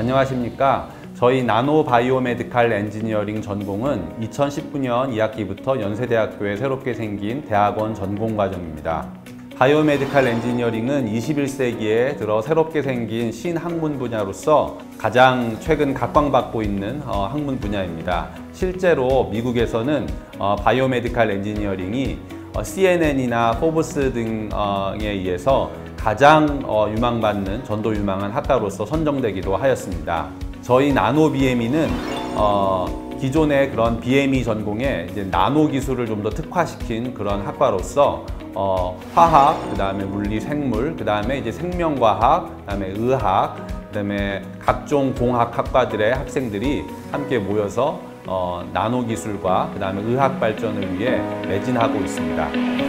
안녕하십니까. 저희 나노 바이오메디칼 엔지니어링 전공은 2019년 2학기부터 연세대학교에 새롭게 생긴 대학원 전공과정입니다. 바이오메디칼 엔지니어링은 21세기에 들어 새롭게 생긴 신학문 분야로서 가장 최근 각광받고 있는 학문 분야입니다. 실제로 미국에서는 바이오메디칼 엔지니어링이 CNN이나 포브스 등에 의해서 가장 유망받는 전도 유망한 학과로서 선정되기도 하였습니다. 저희 나노 BME는 기존의 그런 BME 전공에 이제 나노 기술을 좀 더 특화시킨 그런 학과로서 화학, 그다음에 물리, 생물, 그다음에 이제 생명과학, 그다음에 의학, 그다음에 각종 공학 학과들의 학생들이 함께 모여서 나노 기술과 그다음에 의학 발전을 위해 매진하고 있습니다.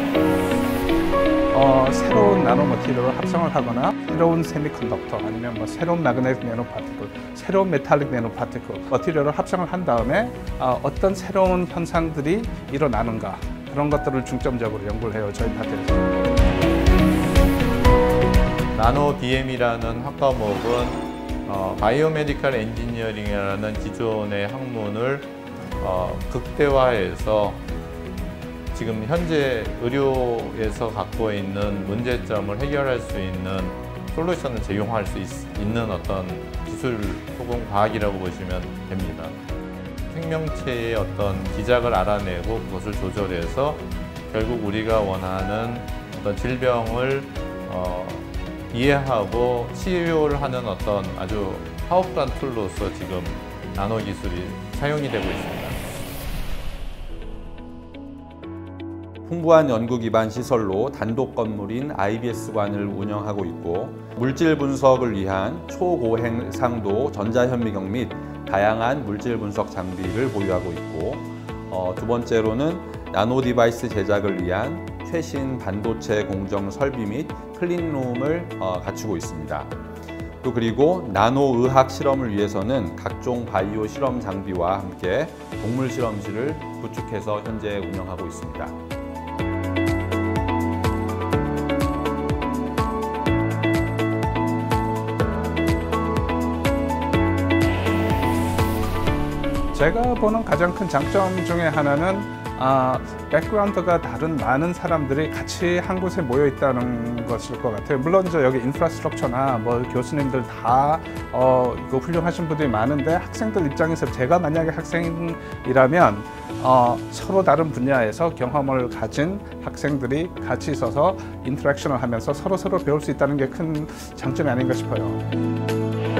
새로운 나노 머티리얼을 합성을 하거나 새로운 세미컨덕터 아니면 새로운 매그네틱 내노파티클, 새로운 메탈릭 내노파티클 머티리얼을 합성을 한 다음에 어떤 새로운 현상들이 일어나는가 그런 것들을 중점적으로 연구를 해요. 저희 파트에서. 나노 BM이라는 학과목은 바이오메디칼 엔지니어링이라는 기존의 학문을 극대화해서 지금 현재 의료에서 갖고 있는 문제점을 해결할 수 있는 솔루션을 제공할 수 있는 어떤 기술 혹은 과학이라고 보시면 됩니다. 생명체의 어떤 기작을 알아내고 그것을 조절해서 결국 우리가 원하는 어떤 질병을 이해하고 치료를 하는 어떤 아주 파워풀한 툴로서 지금 나노 기술이 사용이 되고 있습니다. 풍부한 연구 기반 시설로 단독 건물인 IBS관을 운영하고 있고 물질 분석을 위한 초고해상도 전자현미경 및 다양한 물질 분석 장비를 보유하고 있고 두 번째로는 나노 디바이스 제작을 위한 최신 반도체 공정 설비 및 클린룸을 갖추고 있습니다. 또 그리고 나노 의학 실험을 위해서는 각종 바이오 실험 장비와 함께 동물 실험실을 구축해서 현재 운영하고 있습니다. 제가 보는 가장 큰 장점 중에 하나는 백그라운드가 다른 많은 사람들이 같이 한 곳에 모여 있다는 것일 것 같아요. 물론 여기 인프라스트럭처나 교수님들 다 훌륭하신 분들이 많은데 학생들 입장에서 제가 만약에 학생이라면 서로 다른 분야에서 경험을 가진 학생들이 같이 있어서 인터랙션을 하면서 서로 배울 수 있다는 게 큰 장점이 아닌가 싶어요.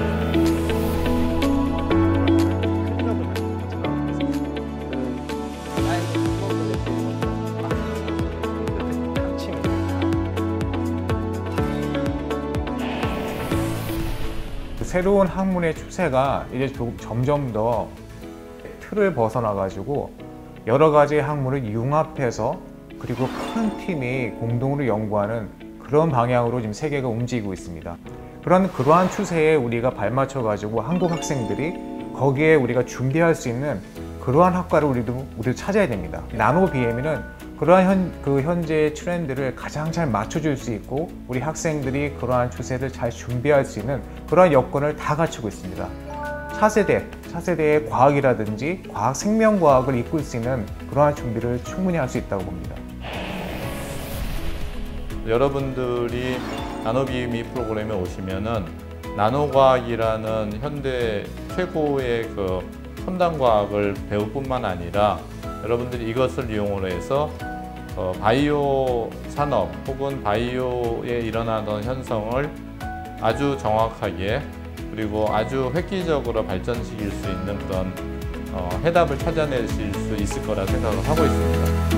새로운 학문의 추세가 이제 점점 더 틀을 벗어나가지고 여러 가지 학문을 융합해서 그리고 큰 팀이 공동으로 연구하는 그런 방향으로 지금 세계가 움직이고 있습니다. 그러한 추세에 우리가 발맞춰가지고 한국 학생들이 거기에 우리가 준비할 수 있는 그러한 학과를 우리도 찾아야 됩니다. 나노 BME는 그러한 현재의 트렌드를 가장 잘 맞춰줄 수 있고 우리 학생들이 그러한 추세를 잘 준비할 수 있는 그러한 여건을 다 갖추고 있습니다. 차세대의 과학이라든지 생명과학을 이끌 수 있는 그러한 준비를 충분히 할 수 있다고 봅니다. 여러분들이 나노 BME 프로그램에 오시면은 나노과학이라는 현대 최고의 첨단 과학을 배울 뿐만 아니라 여러분들이 이것을 이용으로 해서 바이오 산업 혹은 바이오에 일어나던 현상을 아주 정확하게 그리고 아주 획기적으로 발전시킬 수 있는 그런 해답을 찾아내실 수 있을 거라 생각을 하고 있습니다.